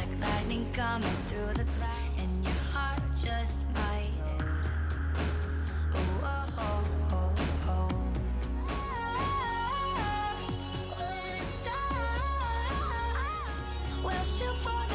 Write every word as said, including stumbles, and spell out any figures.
like lightning coming through the clouds, and your heart just might. Oh, oh, oh, oh, oh. Stars, when it stars, we'll shoot for the